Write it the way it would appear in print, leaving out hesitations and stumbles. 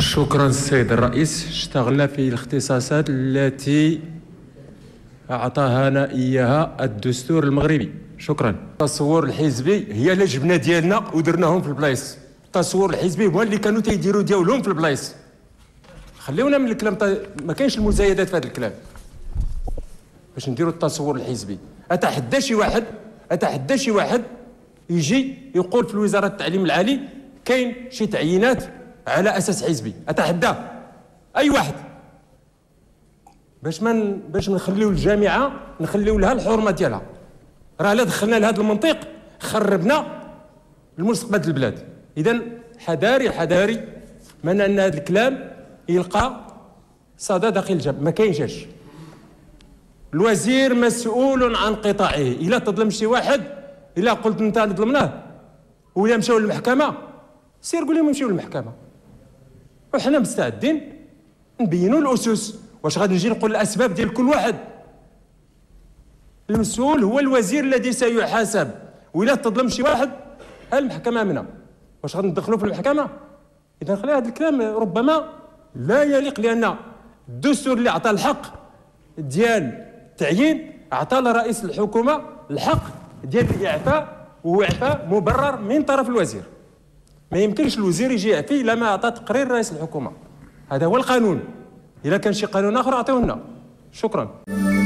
شكرا السيد الرئيس. اشتغلنا في الاختصاصات التي أعطانا إياها الدستور المغربي. شكرا. التصور الحزبي هي اللي جبنا ديالنا ودرناهم في البلايص. التصور الحزبي هو اللي كانوا تيديروا ديالهم في البلايص. خليونا من الكلام ما كاينش المزايدات في هذا الكلام باش نديروا التصور الحزبي. اتحدى شي واحد يجي يقول في وزاره التعليم العالي كاين شي تعيينات على اساس حزبي. اتحداه اي واحد باش نخليو الجامعه نخليو لها الحرمه ديالها. راه الا دخلنا لهذا المنطق خربنا المستقبل البلاد. اذا حذاري من ان هذا الكلام يلقى صدى داخل الجبهه. ما كاينش. الوزير مسؤول عن قطاعه. الا تظلم شي واحد، الا قلت انت ظلمناه ولا مشاو للمحكمه، سير قول لهم يمشيو للمحكمه وحنا مستعدين نبينوا الاسس. واش غادي نجي نقول الاسباب ديال كل واحد؟ المسؤول هو الوزير الذي سيحاسب. ولا تظلم شي واحد المحكمه منها. واش غادي ندخلوا في المحكمه؟ اذا خلي هذا الكلام ربما لا يليق، لان الدستور اللي عطى الحق ديال التعيين عطى لرئيس الحكومه الحق ديال الاعفاء، وهو اعفاء مبرر من طرف الوزير. ما يمكنش الوزير يجي يعفي الا ما عطى تقرير رئيس الحكومه. هذا هو القانون. اذا كان شي قانون اخر اعطيوه لنا. شكرا.